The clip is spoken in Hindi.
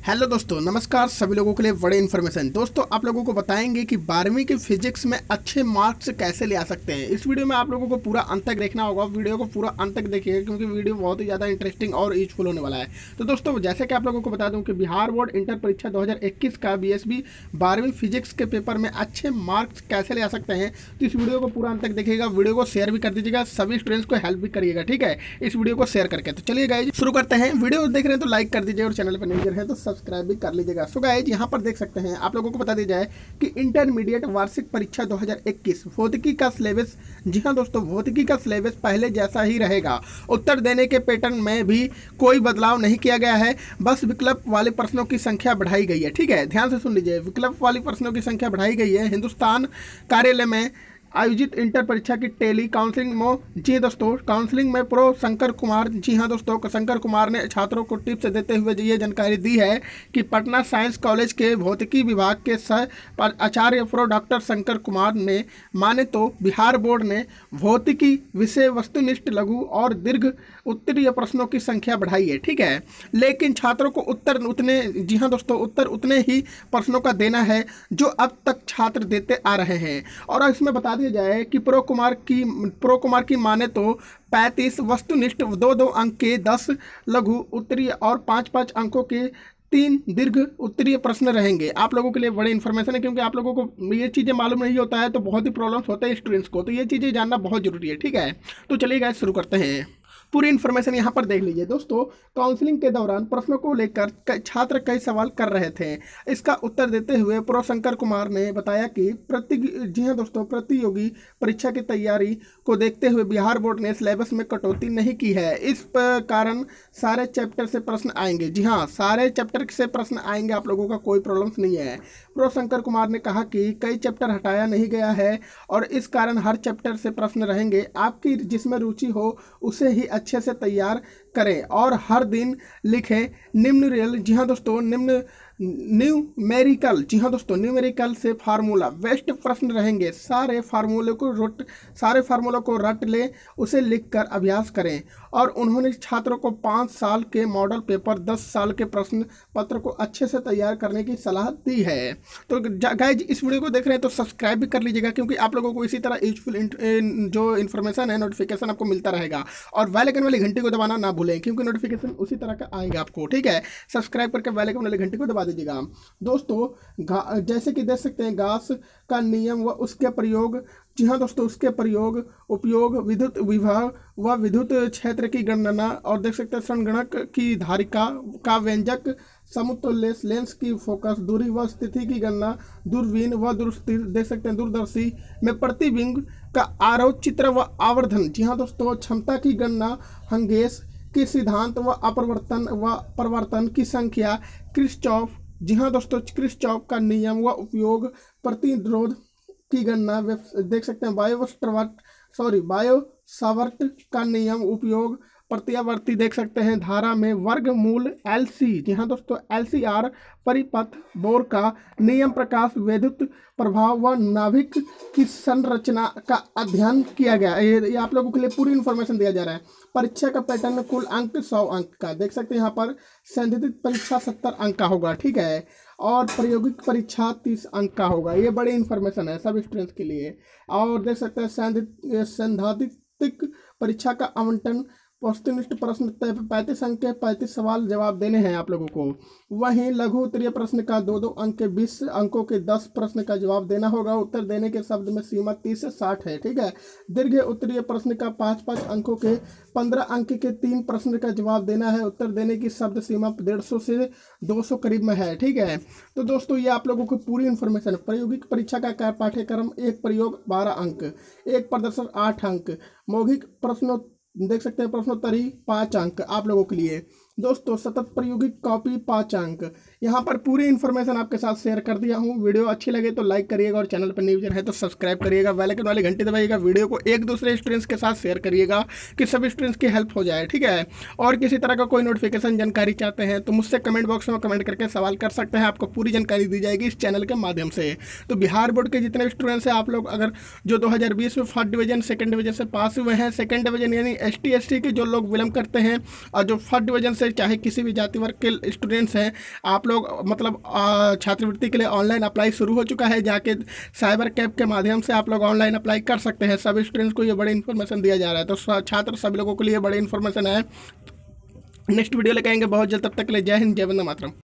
हेलो दोस्तों, नमस्कार। सभी लोगों के लिए बड़े इन्फॉर्मेशन। दोस्तों, आप लोगों को बताएंगे कि 12वीं की फिजिक्स में अच्छे मार्क्स कैसे ले आ सकते हैं। इस वीडियो में आप लोगों को पूरा अंत तक देखना होगा। वीडियो को पूरा अंत तक देखिएगा क्योंकि वीडियो बहुत ही ज़्यादा इंटरेस्टिंग और यूजफुल होने वाला है। तो दोस्तों, जैसे कि आप लोगों को बता दूं कि बिहार बोर्ड इंटर परीक्षा 2021 का बीएसबी 12वीं फिजिक्स के पेपर में अच्छे मार्क्स कैसे ले आ सकते हैं, तो इस वीडियो को पूरा अंत तक देखिएगा। वीडियो को शेयर भी कर दीजिएगा, सभी स्टूडेंट्स को हेल्प भी करिएगा, ठीक है, इस वीडियो को शेयर करके। तो चलिए गाइज शुरू करते हैं। वीडियो देख रहे हैं तो लाइक कर दीजिए और चैनल पर नए हैं तो सब्सक्राइब भी कर लीजिएगा। सो गाइज यहाँ पर देख सकते हैं, आप लोगों को बता दिया जाए कि इंटरमीडिएट वार्षिक परीक्षा 2021 भौतिकी का सिलेबस, जी हाँ दोस्तों, भौतिकी का सिलेबस पहले जैसा ही रहेगा। उत्तर देने के पैटर्न में भी कोई बदलाव नहीं किया गया है, बस विकल्प वाले प्रश्नों की संख्या बढ़ाई गई है। ठीक है, ध्यान से सुन लीजिए, विकल्प वाली प्रश्नों की संख्या बढ़ाई गई है। हिंदुस्तान कार्यालय में आयोजित इंटर परीक्षा की टेली काउंसलिंग में, जी दोस्तों, काउंसलिंग में प्रो शंकर कुमार, जी हाँ दोस्तों, शंकर कुमार ने छात्रों को टिप्स देते हुए ये जानकारी दी है कि पटना साइंस कॉलेज के भौतिकी विभाग के सह आचार्य प्रो डॉक्टर शंकर कुमार ने माने तो बिहार बोर्ड ने भौतिकी विषय वस्तुनिष्ठ लघु और दीर्घ उत्तरीय प्रश्नों की संख्या बढ़ाई है। ठीक है, लेकिन छात्रों को उत्तर उतने, जी हाँ दोस्तों, उत्तर उतने ही प्रश्नों का देना है जो अब तक छात्र देते आ रहे हैं। और इसमें बता दिया जाए कि प्रो कुमार की माने तो 35 वस्तुनिष्ठ 2-2 अंक के 10 लघु उत्तरीय और 5-5 अंकों के 3 दीर्घ उत्तरीय प्रश्न रहेंगे। आप लोगों के लिए बड़ी इन्फॉर्मेशन है क्योंकि आप लोगों को ये चीज़ें मालूम नहीं होता है तो बहुत ही प्रॉब्लम्स होते हैं स्टूडेंट्स को, तो ये चीज़ें जानना बहुत जरूरी है। ठीक है, तो चलिए गाइस शुरू करते हैं। पूरी इन्फॉर्मेशन यहाँ पर देख लीजिए दोस्तों। काउंसलिंग के दौरान प्रश्नों को लेकर छात्र कई सवाल कर रहे थे। इसका उत्तर देते हुए प्रो शंकर कुमार ने बताया कि जी हाँ दोस्तों, प्रतियोगी परीक्षा की तैयारी को देखते हुए बिहार बोर्ड ने सिलेबस में कटौती नहीं की है। इस कारण सारे चैप्टर से प्रश्न आएंगे। जी हाँ, सारे चैप्टर से प्रश्न आएंगे, आप लोगों का कोई प्रॉब्लम्स नहीं है। प्रो शंकर कुमार ने कहा कि कई चैप्टर हटाया नहीं गया है और इस कारण हर चैप्टर से प्रश्न रहेंगे। आपकी जिसमें रुचि हो उसे ही अच्छे से तैयार करें और हर दिन लिखें। निम्न रियल, जी हाँ दोस्तों, न्यूमेरिकल, जी हाँ दोस्तों, न्यूमेरिकल से फार्मूला बेस्ट प्रश्न रहेंगे। सारे फार्मूलों को रट ले, उसे लिखकर अभ्यास करें। और उन्होंने छात्रों को 5 साल के मॉडल पेपर, 10 साल के प्रश्न पत्र को अच्छे से तैयार करने की सलाह दी है। तो गाइज इस वीडियो को देख रहे हैं तो सब्सक्राइब भी कर लीजिएगा क्योंकि आप लोगों को इसी तरह यूजफुल जो इन्फॉर्मेशन है, नोटिफिकेशन आपको मिलता रहेगा। और बेल आइकन वाली घंटी को दबाना ना भूलें क्योंकि नोटिफिकेशन उसी तरह का आएगा आपको। ठीक है, सब्सक्राइब करके बेल आइकन वाली घंटी को दबा दीजिएगा दोस्तों। जैसे कि देख सकते हैं, गास का नियम व उसके प्रयोग, जी हाँ दोस्तों, उसके उपयोग, विद्युत विभव व विद्युत क्षेत्र की गणना, और देख सकते हैं संगणक की धारिका का व्यंजक, समतुल्य लेंस की फोकस दूरी व स्थिति की गणना, दूरबीन व देख सकते हैं दूरदर्शी में प्रतिबिंब का आरोह चित्र व आवर्धन, जी हाँ दोस्तों, क्षमता की गणना, हंगेस की सिद्धांत व अपवर्तन की संख्या, क्रिस्चॉफ, जी हाँ दोस्तों, क्रिस्चॉफ का नियम व उपयोग, प्रतिरोध की गणना, देख सकते हैं बायो-सावर्ट का नियम, उपयोग, प्रत्यावर्ती, देख सकते हैं धारा में वर्गमूल, एलसी, जी हाँ दोस्तों, एलसीआर, परिपथ, बोर का नियम, प्रकाश, विद्युत प्रभाव व नाभिक की संरचना का अध्ययन किया गया। ये आप लोगों के लिए पूरी इन्फॉर्मेशन दिया जा रहा है। परीक्षा का पैटर्न, कुल अंक 100 अंक का, देख सकते हैं यहाँ पर सैद्धांतिक परीक्षा 70 अंक का होगा। ठीक है, और प्रायोगिक परीक्षा 30 अंक का होगा। ये बड़ी इन्फॉर्मेशन है सब स्टूडेंट्स के लिए। और देख सकते हैं सैद्धांतिक परीक्षा का आवंटन, वस्तुनिष्ठ प्रश्न 35 अंक के 35 सवाल जवाब देने हैं आप लोगों को। वहीं लघु उत्तरीय प्रश्न का 2-2 अंक के 20 अंकों के 10 प्रश्न का जवाब देना होगा। उत्तर देने के शब्द में सीमा 30 से 60 है। ठीक है, दीर्घ उत्तरीय प्रश्न का 5-5 अंकों के 15 अंक के 3 प्रश्न का जवाब देना है। उत्तर देने की शब्द सीमा 150 से 200 करीब में है। ठीक है, तो दोस्तों ये आप लोगों को पूरी इन्फॉर्मेशन है। प्रायोगिक परीक्षा का पाठ्यक्रम, एक प्रयोग 12 अंक, एक प्रदर्शन 8 अंक, मौखिक प्रश्नों, देख सकते हैं प्रश्नोत्तरी 5 अंक आप लोगों के लिए। दोस्तों सतत प्रायोगिक कॉपी 5 अंक। यहाँ पर पूरी इन्फॉर्मेशन आपके साथ शेयर कर दिया हूँ। वीडियो अच्छी लगे तो लाइक करिएगा और चैनल पर न्यू है तो सब्सक्राइब करिएगा, बेल आइकन वाली घंटी दबाइएगा। वीडियो को एक दूसरे स्टूडेंट्स के साथ शेयर करिएगा कि सभी स्टूडेंट्स की हेल्प हो जाए। ठीक है, और किसी तरह का कोई नोटिफिकेशन जानकारी चाहते हैं तो मुझसे कमेंट बॉक्स में कमेंट करके सवाल कर सकते हैं, आपको पूरी जानकारी दी जाएगी इस चैनल के माध्यम से। तो बिहार बोर्ड के जितने स्टूडेंट्स हैं आप लोग अगर जो 2020 में फर्स्ट डिवीजन सेकंड डिवीजन से पास हुए हैं, सेकंड डिवीजन यानी ST SC के जो लोग बिलोंग करते हैं और जो फर्स्ट डिवीजन से से चाहे किसी भी जाति वर्ग के स्टूडेंट्स हैं, आप लोग मतलब छात्रवृत्ति के लिए ऑनलाइन अप्लाई शुरू हो चुका है। जाके साइबर कैब के माध्यम से आप लोग ऑनलाइन अप्लाई कर सकते हैं। सभी स्टूडेंट्स को ये बड़ी इन्फॉर्मेशन दिया जा रहा है, तो छात्र सभी लोगों के लिए बड़ी इन्फॉर्मेशन है। नेक्स्ट वीडियो लेके आएंगे बहुत जल्द, तब तक के लिए जय हिंद, जय वंदे मातरम।